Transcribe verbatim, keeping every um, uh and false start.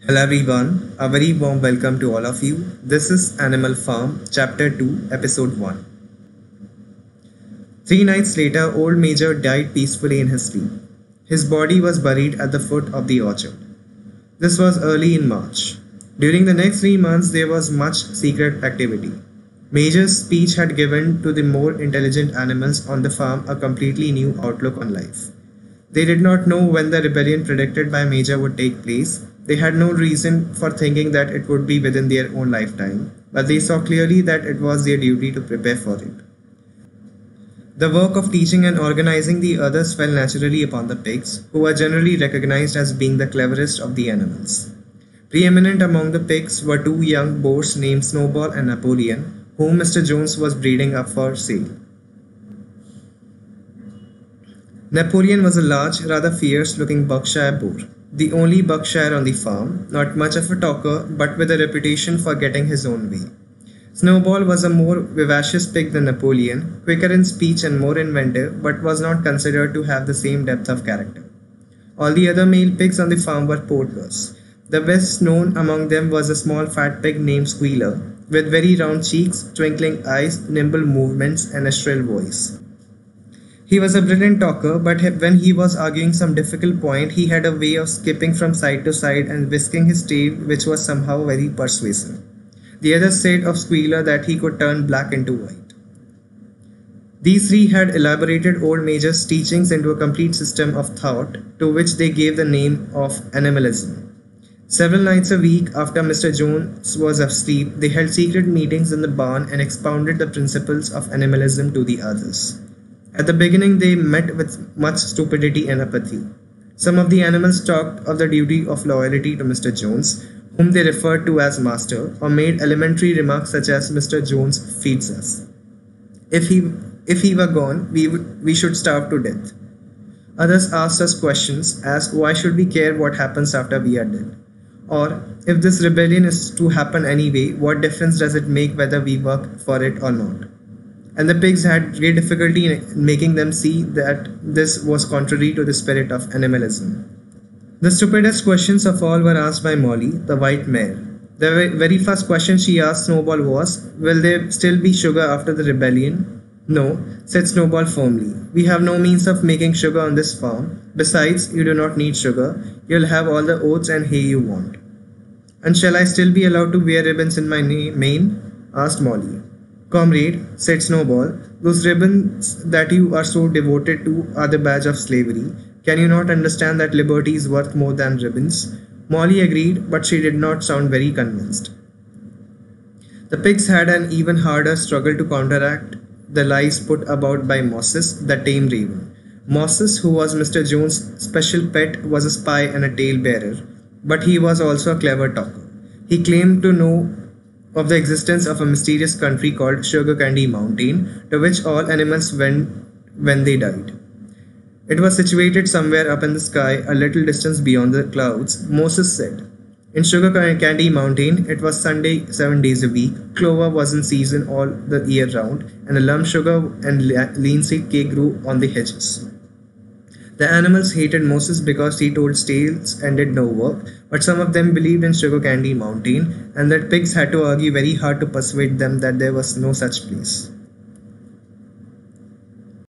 Hello everyone, a very warm welcome to all of you. This is Animal Farm, Chapter two, Episode one. Three nights later, old Major died peacefully in his sleep. His body was buried at the foot of the orchard. This was early in March. During the next three months, there was much secret activity. Major's speech had given to the more intelligent animals on the farm a completely new outlook on life. They did not know when the rebellion predicted by Major would take place. They had no reason for thinking that it would be within their own lifetime, but they saw clearly that it was their duty to prepare for it. The work of teaching and organizing the others fell naturally upon the pigs, who were generally recognized as being the cleverest of the animals. Preeminent among the pigs were two young boars named Snowball and Napoleon, whom Mister Jones was breeding up for sale. Napoleon was a large, rather fierce-looking Berkshire boar, the only Berkshire on the farm, not much of a talker, but with a reputation for getting his own way. Snowball was a more vivacious pig than Napoleon, quicker in speech and more inventive, but was not considered to have the same depth of character. All the other male pigs on the farm were porters. The best known among them was a small fat pig named Squealer, with very round cheeks, twinkling eyes, nimble movements, and a shrill voice. He was a brilliant talker, but when he was arguing some difficult point, he had a way of skipping from side to side and whisking his tail, which was somehow very persuasive. The others said of Squealer that he could turn black into white. These three had elaborated old Major's teachings into a complete system of thought, to which they gave the name of animalism. Several nights a week, after Mister Jones was asleep, they held secret meetings in the barn and expounded the principles of animalism to the others. At the beginning, they met with much stupidity and apathy. Some of the animals talked of the duty of loyalty to Mister Jones, whom they referred to as master, or made elementary remarks such as Mister Jones feeds us. If he, if he were gone, we, would, we should starve to death. Others asked us questions as why should we care what happens after we are dead? Or if this rebellion is to happen anyway, what difference does it make whether we work for it or not? And the pigs had great difficulty in making them see that this was contrary to the spirit of animalism. The stupidest questions of all were asked by Molly, the white mare. The very first question she asked Snowball was, "Will there still be sugar after the rebellion?" "No," said Snowball firmly. "We have no means of making sugar on this farm. Besides, you do not need sugar. You'll have all the oats and hay you want." "And shall I still be allowed to wear ribbons in my mane?" asked Molly. "Comrade," said Snowball, "those ribbons that you are so devoted to are the badge of slavery. Can you not understand that liberty is worth more than ribbons?" Molly agreed, but she did not sound very convinced. The pigs had an even harder struggle to counteract the lies put about by Moses, the tame raven. Moses, who was Mister Jones' special pet, was a spy and a tale-bearer, but he was also a clever talker. He claimed to know of the existence of a mysterious country called Sugar Candy Mountain, to which all animals went when they died. It was situated somewhere up in the sky, a little distance beyond the clouds, Moses said. In Sugar Candy Mountain, it was Sunday seven days a week, clover was in season all the year round, and a lump sugar and linseed cake grew on the hedges. The animals hated Moses because he told tales and did no work, but some of them believed in Sugar Candy Mountain, and that pigs had to argue very hard to persuade them that there was no such place.